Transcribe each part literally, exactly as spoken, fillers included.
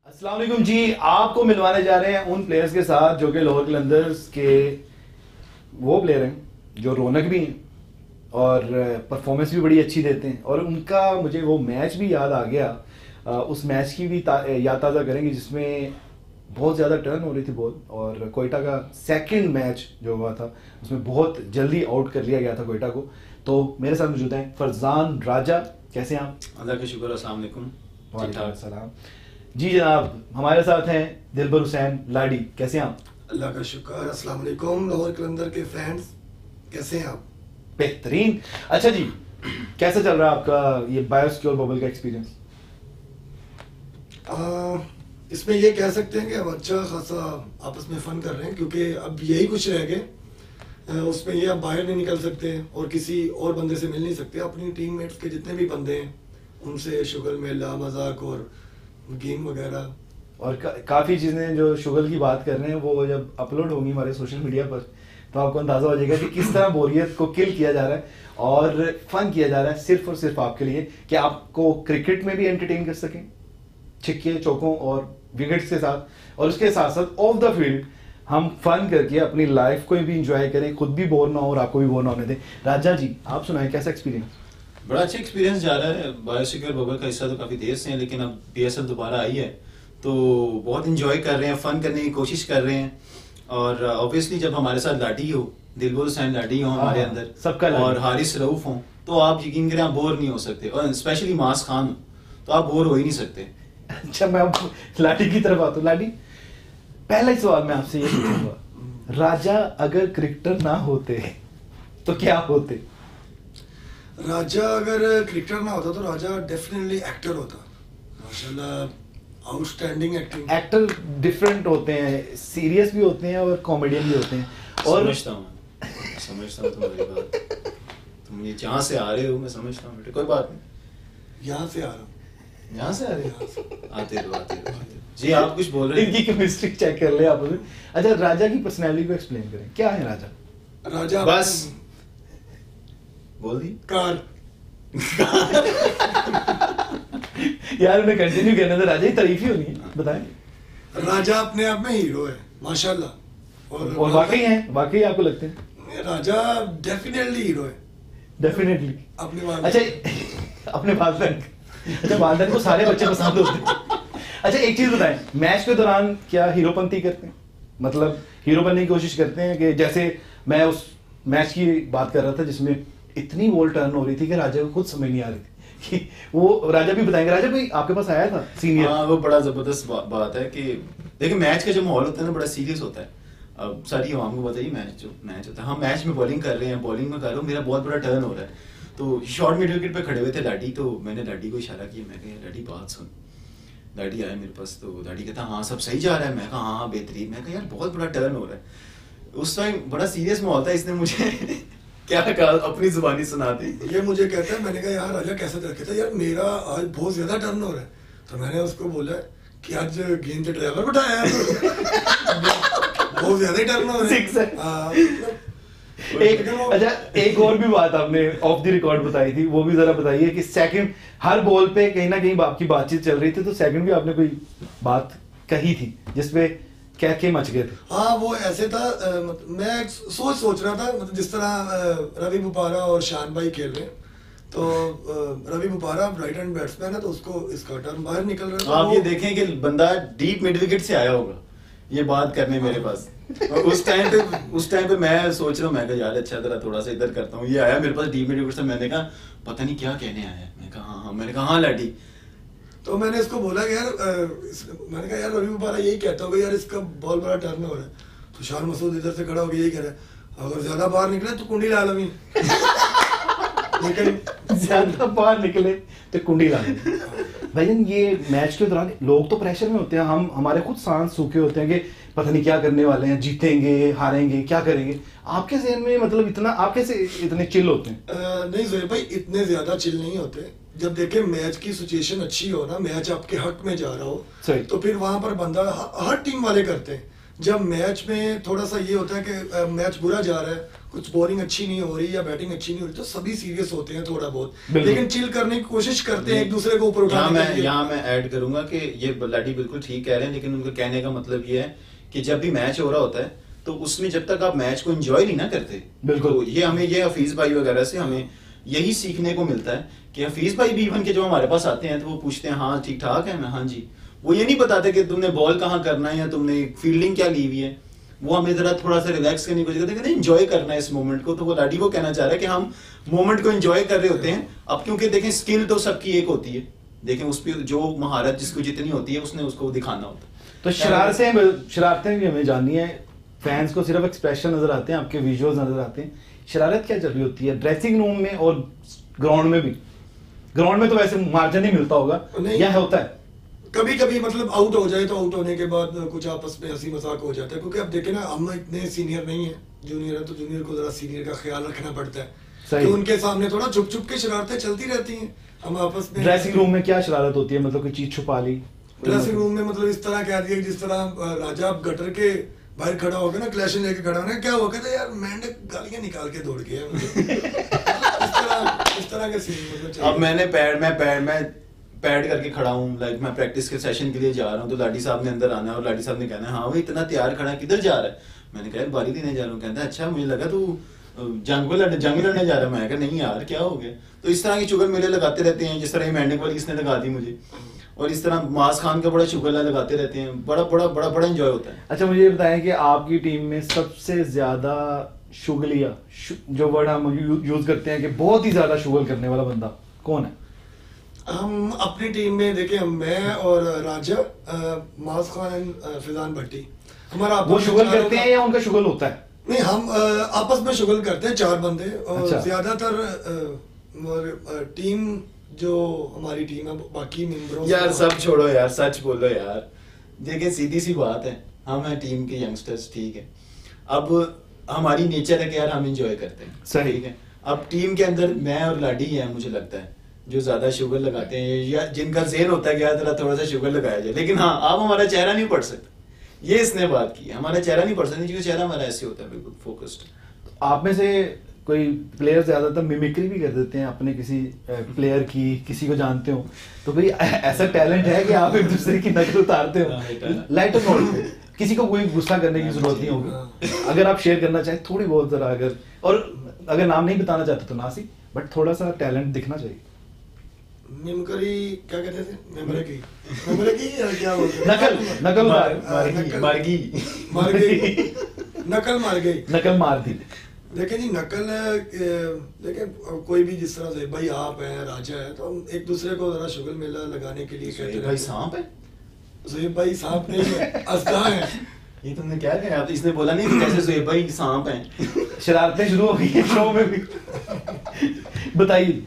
अस्सलाम वालेकुम जी। आपको मिलवाने जा रहे हैं उन प्लेयर्स के साथ जो कि लाहौर कलंदर्स के वो प्लेयर हैं जो रौनक भी हैं और परफॉर्मेंस भी बड़ी अच्छी देते हैं। और उनका मुझे वो मैच भी याद आ गया। उस मैच की भी ता, याद ताज़ा करेंगे जिसमें बहुत ज़्यादा टर्न हो रही थी बॉल, और कोयटा का सेकंड मैच जो हुआ था उसमें बहुत जल्दी आउट कर लिया गया था कोयटा को। तो मेरे साथ मौजूद हैं फरजान राजा। कैसे हैं आप? अल्लाह का शुक्र। अस्सलाम वालेकुम। वालेकुम सलाम जी जनाब। हमारे साथ हैं दिलबर हुसैन लाडी। कैसे हैं आप? अल्लाह का शुक्र। अस्सलाम वालेकुम लाहौर कलंदर के फैंस, कैसे हैं आप? बेहतरीन। अच्छा जी, कैसा चल रहा है आपका ये बायोसिक्योर बबल का एक्सपीरियंस? इसमें ये कह सकते हैं कि अब अच्छा खासा आपस में फ़न कर रहे हैं, क्योंकि अब यही कुछ रह गए। उसमें ये अब बाहर नहीं निकल सकते और किसी और बंदे से मिल नहीं सकते। अपनी टीममेट्स के जितने भी बंदे हैं उनसे शुगल मेला मजाक और गेम वगैरह और का, काफ़ी चीज़ें जो शुगल की बात कर रहे हैं वो जब अपलोड होंगी हमारे सोशल मीडिया पर तो आपको अंदाज़ा हो जाएगा कि किस तरह बोरियत को किल किया जा रहा है और फन किया जा रहा है सिर्फ और सिर्फ आपके लिए, कि आपको क्रिकेट में भी एंटरटेन कर सकें छिक्के चौकों और विकेट्स के साथ, और उसके साथ साथ ऑफ द फील्ड हम फन करके अपनी लाइफ को भी इंजॉय करें, खुद भी बोर ना हो और आपको भी बोर ना होने दें। राजा जी, आप सुनाएं कैसा एक्सपीरियंस? बड़ा अच्छा एक्सपीरियंस जा रहा है। बायोसिक्योर बबल का हिस्सा तो काफ़ी देर से है, लेकिन अब पीएसएल दोबारा आई है तो बहुत इंजॉय कर रहे हैं, फन करने की कोशिश कर रहे हैं। और ऑब्वियसली जब हमारे साथ लाडी हो, दिलबर हुसैन लाडी हो हमारे अंदर, सबका और हारिस रऊफ हो, तो आप यकीन करें आप बोर नहीं हो सकते। और स्पेशली मास खान हो तो आप बोर हो ही नहीं सकते। अच्छा, मैं अब लाडी की तरफ आता हूँ। लाडी, पहला ही सवाल मैं आपसे ये पूछूंगा, राजा अगर क्रिकेटर ना होते तो क्या होते? राजा अगर क्रिकेटर ना होता तो राजा डेफिनेटली एक्टर होता। माशाल्लाह आउटस्टैंडिंग एक्टिंग। एक्टर डिफरेंट होते हैं, सीरियस भी होते हैं और कॉमेडियन भी होते हैं। और समझता हूँ मैं समझता हूँ तुम्हारी बात। तुम ये जहाँ से आ रहे हो मैं समझता हूँ बेटे, कोई बात नहीं। यहाँ से आ रहा हूँ। यहाँ से आ रहे हो? आते रहो आते रहो आते रहो। जी आप कुछ बोल रहे हैं? इनकी केमिस्ट्री चेक कर ले आप उसे। अच्छा, राजा की पर्सनैलिटी को एक्सप्लेन करें, क्या है राजा? राजा बस बोल दी कार। यार उन्हें कंटिन्यू करने दे, राजा की तारीफ ही होनी है, बताएं। राजा अपने आप में हीरो है माशाल्लाह। और, और वाकई है, वाकई आपको लगते हैं? राजा डेफिनेटली हीरो है। डेफिनेटली अपने वाले। अच्छा अपने वालदैन। अच्छा, वालदैन को सारे बच्चे पसंद होते हैं। अच्छा एक चीज बताएं, मैच के दौरान क्या हीरोपंती करते हैं? मतलब हीरो बनने की कोशिश करते हैं कि जैसे मैं उस मैच की बात कर रहा था जिसमें इतनी बॉल टर्न हो रही थी कि राजा को खुद समझ नहीं आ रही थी कि वो, राजा भी बताएंगे। राजा भाई आपके पास आया था सीनियर? हाँ, वो बड़ा जबरदस्त बा, बात है कि देखिए मैच का जो माहौल होता है ना बड़ा सीरियस होता है। अब सारी आवाम को बताइए मैच जो मैच होता है, हम मैच में बॉलिंग कर रहे हैं, बॉलिंग में कर रहा हूँ, मेरा बहुत बड़ा टर्न हो रहा है। तो शॉर्ट मिड विकेट पे खड़े हुए थे लाडी, तो मैंने लाडी को इशारा किया, मैं कहा लाडी बात सुन। लाडी आया मेरे पास तो लाडी कहता हाँ सब सही जा रहा है। मैं कहा हाँ हाँ बेहतरीन। मैं कहा यार बहुत बड़ा टर्न हो रहा है। उस टाइम बड़ा सीरियस माहौल था, इसने मुझे क्या कहा अपनी जुबानी सुना दी। ये मुझे कहता है, मैंने कहा यार राजा कैसा चल, कहता यार मेरा आज बहुत ज्यादा टर्न हो रहा है। तो मैंने उसको बोला कि आज गेंद के ड्राइवर बैठाया है। बहुत ज्यादा टर्न हो रहा है। एक अच्छा एक और भी बात आपने ऑफ द रिकॉर्ड बताई थी, वो भी जरा बताइए कि सेकंड हर बॉल पे कहीं ना कहीं आपकी बातचीत चल रही थी, तो सेकंड भी आपने कोई बात कही थी जिसपे क्या क्या मच गए थे? हाँ वो ऐसे था, मतलब मैं सोच सोच रहा था, मतलब जिस तरह रवि बुपारा और शान भाई खेल रहे हैं, तो Ravi Bopara right hand batsman है तो उसको इसका टर्न बाहर निकल रहा है। आप ये देखें कि बंदा डीप मिड विकेट से आया होगा ये बात करने मेरे पास। और उस टाइम पे उस टाइम पे मैं सोच रहा हूँ, मैं कहा यार अच्छा तरह थोड़ा सा इधर करता हूँ। ये आया मेरे पास डीप मिड विकेट से, मैंने कहा पता नहीं क्या कहने आया है। मैं कहा हाँ हाँ मैंने कहा हाँ लाडी। तो मैंने इसको बोला कि यार मैंने कहा यार रवि बुपारा यही कहता होगा यार इसका बॉल बड़ा टर्न हो रहा है। तो शान मसूद इधर से खड़ा होकर यही कह रहा है अगर ज्यादा बाहर निकले तो कुंडी ला लवी। लेकिन ज्यादा बाहर निकले तो कुंडी ला लवी। भाईजान ये मैच के दौरान लोग तो प्रेशर में होते हैं, हम हमारे खुद सांस सूखे होते हैं कि पता नहीं क्या करने वाले हैं, जीतेंगे हारेंगे क्या करेंगे। आपके ज़हन में मतलब इतना आप कैसे इतने चिल होते हैं? आ, नहीं जोहेब भाई इतने ज्यादा चिल नहीं होते। जब देखे मैच की सिचुएशन अच्छी हो ना, मैच आपके हक में जा रहा हो, तो फिर वहां पर बंदा हर टीम वाले करते हैं। जब मैच में थोड़ा सा ये होता है कि मैच बुरा जा रहा है, कुछ बॉलिंग अच्छी नहीं हो रही या बैटिंग अच्छी नहीं हो रही, तो सभी सीरियस होते हैं थोड़ा बहुत, लेकिन चिल करने की कोशिश करते हैं एक दूसरे को ऊपर उठाने के लिए। यहाँ मैं ऐड करूंगा कि ये लाडी बिल्कुल ठीक कह रहे हैं, लेकिन उनका कहने का मतलब ये है कि जब भी मैच हो रहा होता है तो उसमें जब तक आप मैच को एंजॉय नहीं ना करते, तो ये हमें ये हफीज भाई वगैरह से हमें यही सीखने को मिलता है कि हफीज भाई भी इवन के जो हमारे पास आते हैं तो वो पूछते हैं हाँ ठीक ठाक है, मैं हाँ जी, वो ये नहीं बताते कि तुमने बॉल कहाँ करना है या तुमने फील्डिंग क्या ली हुई है, वो हमें जरा थोड़ा सा रिलैक्स करने की कोशिश करते हैं, एंजॉय करना है इस मोमेंट को। तो वो लाडी को कहना चाह रहा है कि हम मोमेंट को एंजॉय कर रहे होते हैं। अब क्योंकि देखें स्किल तो सबकी एक होती है, देखें उस पर जो महारत जिसको जितनी होती है उसने उसको दिखाना होता है। तो शरारतें शरारतें भी हमें जाननी है, फैंस को सिर्फ एक्सप्रेशन नजर आते हैं, आपके विजुअल्स नजर आते हैं, शरारत क्या चल रही होती है ड्रेसिंग रूम में और ग्राउंड में भी? ग्राउंड में तो वैसे मार्जिन नहीं मिलता होगा या होता है? कभी कभी मतलब आउट हो जाए तो आउट होने के बाद कुछ आपस में हंसी मजाक हो जाता है, क्योंकि अब देखे ना हम इतने सीनियर नहीं है, जूनियर है तो जूनियर को जरा सीनियर का ख्याल रखना पड़ता है, तो उनके सामने थोड़ा छुप छुप के शरारतें चलती रहती हैं हम आपस में। ड्रेसिंग रूम में क्या शरारत होती है, मतलब कोई चीज छुपा ली? ड्रेसिंग रूम में मतलब इस तरह कह दिया जिस तरह राजा आप गटर के बाहर खड़ा होगा ना, क्लैशन लेके खड़ा होना, क्या हुआ, कहता यार मैंने गालियां निकाल के दौड़ गया मुझे। इस तरह इस तरह के सीन मतलब। अब मैंने पैड में पैड में पैड करके खड़ा हूँ, लाइक मैं प्रैक्टिस के सेशन के लिए जा रहा हूँ, तो लाडी साहब ने अंदर आना है और लाडी साहब ने कहना है हाँ वो इतना तैयार खड़ा है, किधर जा रहा है? मैंने कहा बारी देने जा रहा हूँ। कहता है अच्छा मुझे लगा तू जंग लड़ जंग लड़ने जा रहा है। मैं कहा नहीं यार क्या हो गया। तो इस तरह की चुगल मेले लगाते रहते हैं, जिस तरह मैंडिक वाली किसने लगा दी मुझे, और इस तरह मास खान का बड़ा चुगला लगाते रहते हैं, बड़ा बड़ा बड़ा बड़ा एंजॉय होता है। अच्छा मुझे ये बताएं कि आपकी टीम में सबसे ज्यादा शुगलिया, जो वर्ड हम यूज करते हैं कि बहुत ही ज्यादा शुगल करने वाला बंदा कौन है? हम अपनी टीम में देखिए, मैं और राजा, मास खान एंड फिजान भट्टी, हमारा वो शुगल करते हैं या उनका शुगल होता है? नहीं, हम आपस में शुगल करते हैं चार बंदे, और अच्छा। ज्यादातर टीम जो हमारी टीम है बाकी मेंबरों यार सब छोड़ो यार, सच बोलो यार। देखिए सीधी सी बात है, हम हैं टीम के यंगस्टर्स, ठीक है, अब हमारी नेचर है कि यार हम एंजॉय करते हैं, सही ठीक है। अब टीम के अंदर मैं और लाडी है मुझे लगता है जो ज्यादा शुगर लगाते हैं, या जिनका ज़हन होता है कि यार थोड़ा सा शुगर लगाया जाए, लेकिन हाँ आप हमारा चेहरा नहीं पढ़ सकते, ये इसने बात की, हमारा चेहरा नहीं पढ़ सकते क्योंकि चेहरा हमारा ऐसे होता है बिल्कुल फोकस्ड। आप में से कोई प्लेयर ज्यादातर मिमिक्री भी कर देते हैं अपने किसी प्लेयर की, किसी को जानते हो तो कोई ऐसा टैलेंट है कि आप एक दूसरे की नकल उतारते हो लाइट ऑफ नोट, किसी को कोई गुस्सा करने की जरूरत नहीं होगी, अगर आप शेयर करना चाहें थोड़ी बहुत जरा, अगर और अगर नाम नहीं बताना चाहते तो ना सी, बट थोड़ा सा टैलेंट दिखना चाहिए। मिमिक्री क्या कहते थे? मिमिक्री मिमिक्री क्या बोलते हैं? नकल नकल मार मार गई मार गई नकल मार गई नकल मार दी। देखिए जी, नकल देखिए कोई भी जिस तरह से भाई आप हैं, राजा है, तो हम एक दूसरे को जरा शुगल मेला लगाने के लिए कहते हैं भाई सांप है, ज़ुहैब भाई सांप नहीं है, अस्दा है। ये तुमने क्या कहा? आप इसने बोला नहीं कि कैसे ज़ुहैब भाई सांप हैं। शरारतें शुरू हो गई है शो में भी। बताइए।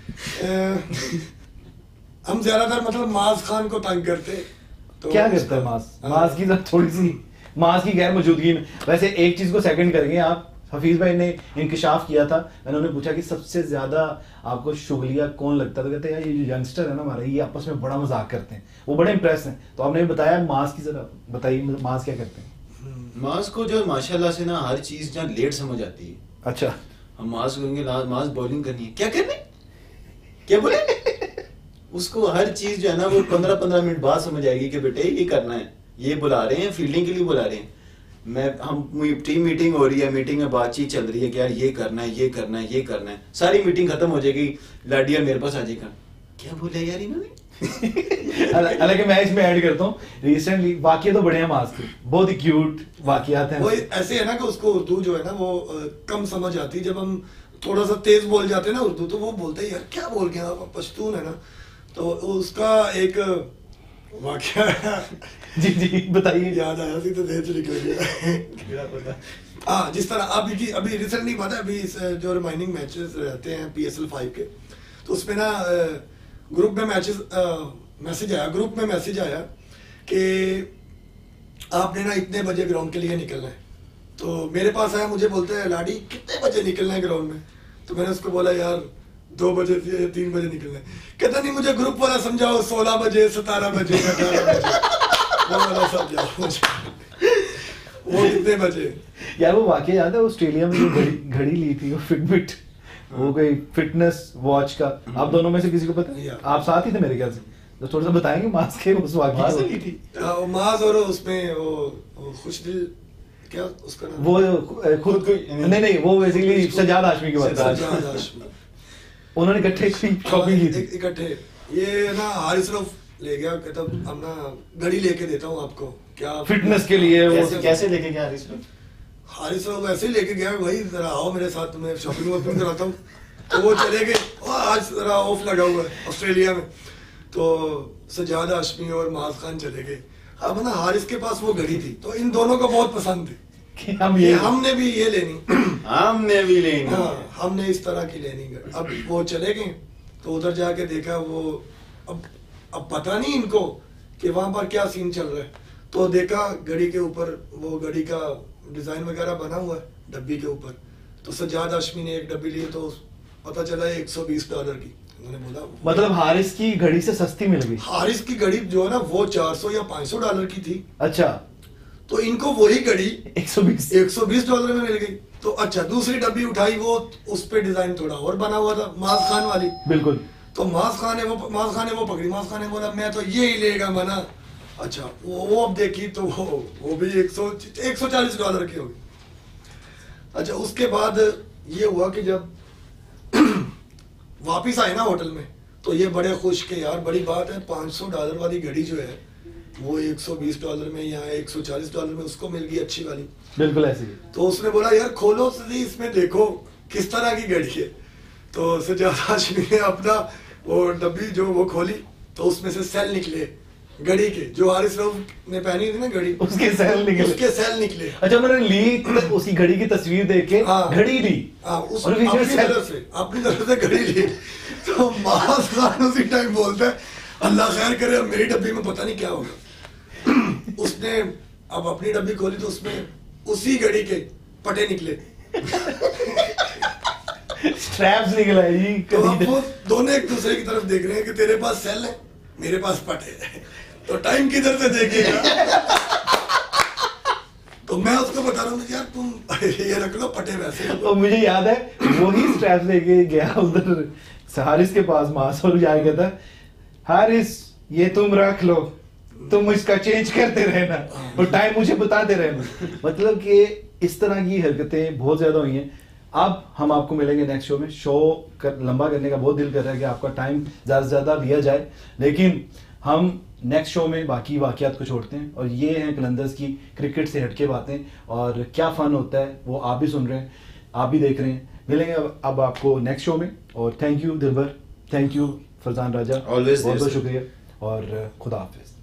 हम ज्यादातर मतलब मास खान को तंग करते, तो क्या करता है मास? मास की थोड़ी सी मास की गैर मौजूदगी में, वैसे एक चीज को सेकंड करेंगे आप, हफीज भाई ने इंकशाफ किया था, मैंने उन्हें पूछा कि सबसे ज्यादा आपको शुगलिया कौन लगता था, तो कहते हैं यार ये जो यंगस्टर है ना हमारे, ये आपस में बड़ा मजाक करते हैं, वो बड़े इंप्रेस हैं। तो आपने बताया मास की, जरा बताइए मास क्या करते हैं? मास को जो माशाल्लाह से ना हर चीज जहाँ लेट समझ आती है। अच्छा, हम मास करेंगे, मास बॉलिंग करनी है, क्या करनी, क्या बोले, उसको हर चीज जो है ना वो पंद्रह पंद्रह मिनट बाद समझ आएगी कि बेटे ये करना है, ये बुला रहे हैं फील्डिंग के लिए बुला रहे हैं, मैं हम टीम मीटिंग हो रही है, मीटिंग में बातचीत चल रही है कि यार ये करना है ये करना है ये करना है, सारी मीटिंग खत्म हो जाएगी, लाडिया मेरे पास आ जाएगा, क्या बोला यार इन्होंने। हालांकि मैं इसमें ऐड करता हूँ, रिसेंटली वाकया तो बड़े हैं मास के, बहुत ही क्यूट वाकयात हैं। वो ऐसे है ना कि उसको उर्दू जो है ना वो कम समझ आती, जब हम थोड़ा सा तेज बोल जाते हैं ना उर्दू, तो वो बोलते हैं यार क्या बोल गया, पश्तून है ना, तो उसका एक वाकया जी जी बताइए। याद आया थी तो देर से निकल गया। हाँ, जिस तरह अभी की अभी रिसेंटली बात है, अभी जो रिमाइंडिंग मैचेस रहते हैं पी एस एल फाइव के, तो उसमें ना ग्रुप में मैचेस मैसेज आया ग्रुप में मैसेज आया कि आपने ना इतने बजे ग्राउंड के लिए निकलना है। तो मेरे पास आया, मुझे बोलते हैं लाडी कितने बजे निकलना है ग्राउंड में, तो मैंने उसको बोला यार दो बजे से तीन बजे निकलना है। कहता नहीं मुझे ग्रुप वाला समझाओ, सोलह बजे सतारह बजे अठारह बजे वो वाला समझाओ मुझे। वो कितने बजे? यार वो वाकया याद है ऑस्ट्रेलिया में जो घड़ी घड़ी ली थी वो फिटबिट, वो कोई फिटनेस वॉच का, आप दोनों में से किसी को पता है? आप साथ ही थे मेरे ख्याल से, तो थोड़ा सा बताएंगे मास के उस वाकया से ली थी मास और उसमें वो, वो खुश दिल क्या उसका नाम? वो खुद को नहीं नहीं वो बेसिकली सजाद हाशमी की बात है, सजाद हाशमी। उन्होंने इकट्ठे शॉपिंग की थी इकट्ठे। ये ना हारिस रऊफ ले गया, कहता अब ना घड़ी लेके देता हूँ आपको, क्या फिटनेस के लिए। कैसे कैसे लेके गया हारिस रऊफ? हारिस रऊफ ऐसे ही लेके गया, भाई जरा आओ मेरे साथ, तुम्हें शॉपिंग वॉपिंग कराता हूँ। तो वो चले गए, आज जरा ऑफ लगा हुआ है ऑस्ट्रेलिया में, तो सजाद हाशमी और माज खान चले गए। अब ना हारिस के पास वो घड़ी थी, तो इन दोनों को बहुत पसंद थी कि हम ये हमने भी ये लेनी हमने भी लेनी हाँ, हमने इस तरह की लेनी घड़ी। अब वो चले गए, तो उधर जाके देखा वो, अब अब पता नहीं इनको कि वहां पर क्या सीन चल रहा है, तो देखा घड़ी के ऊपर वो घड़ी का डिजाइन वगैरह बना हुआ है डब्बी के ऊपर। तो सजाद हाशमी ने एक डब्बी ली, तो पता चला एक सौ बीस डॉलर की। उन्होंने बोला मतलब हारिस की घड़ी से सस्ती मिल गई। हारिस की घड़ी जो है ना वो चार सौ या पाँच सौ डॉलर की थी। अच्छा, तो इनको वही घड़ी एक सौ बीस एक सौ बीस डॉलर में मिल गई। तो अच्छा, दूसरी डब्बी उठाई, वो उस पे डिजाइन थोड़ा और बना हुआ था, माज खान वाली। बिल्कुल। तो माज खान ने वो माज खान ने वो पकड़ी, माज खान ने बोला मैं तो ये ही लेगा मना। अच्छा, वो वो अब देखी तो वो वो भी एक सौ एक सौ चालीस डॉलर की होगी। अच्छा, उसके बाद ये हुआ कि जब वापिस आए ना होटल में, तो ये बड़े खुश के यार बड़ी बात है, पाँच सौ डॉलर वाली घड़ी जो है वो एक सौ बीस डॉलर में या एक सौ चालीस डॉलर में उसको मिल गई अच्छी वाली। बिल्कुल ऐसी। तो उसने बोला यार खोलो सही, इसमें देखो किस तरह की घड़ी है। तो सजाद हाशमी ने अपना वो डब्बी जो वो खोली, तो उसमें से सेल निकले घड़ी के, जो हारिस रऊफ ने पहनी थी ना घड़ी, उसके सेल निकले उसके सेल निकले। अच्छा, उन्होंने ली उसकी घड़ी की तस्वीर देख के हाँ, घड़ी ली। हाँ, उस और बीच में अपनी सेल- तरफ से अपनी तरफ से घड़ी ली। तो माज खान उसी टाइम बोलता है अल्लाह खैर करे, अब मेरी डब्बी में पता नहीं क्या होगा। उसने अब अपनी डब्बी खोली, तो उसमें उसी घड़ी के पटे निकले। स्ट्रैप्स निकला है जी। तो अब वो दोनों एक दूसरे की तरफ देख रहे हैं कि तेरे पास सेल है, मेरे पास पटे है, तो टाइम किधर से देखेगा। तो मैं उसको बता रहा हूँ यार तुम ये रख लो पटे वैसे। और मुझे याद है वही स्ट्रैप्स लेके गया उधर हारिस के पास, मास और जाके कहता हारिस ये तुम रख लो, तुम इसका चेंज करते रहना और टाइम मुझे बताते रहना। मतलब कि इस तरह की हरकतें बहुत ज्यादा हुई हैं। अब हम आपको मिलेंगे नेक्स्ट शो में। शो कर, लंबा करने का बहुत दिल कर रहा है कि आपका टाइम ज़्यादा से ज़्यादा लिया जाए, लेकिन हम नेक्स्ट शो में बाकी वाक़यात को छोड़ते हैं। और ये हैं कलंदर्स की क्रिकेट से हटके बातें, और क्या फ़न होता है वो आप भी सुन रहे हैं, आप भी देख रहे हैं। मिलेंगे अब, अब आपको नेक्स्ट शो में। और thank you Dilbar, thank you Farzan Raja, बहुत बहुत शुक्रिया और खुदा हाफिज़।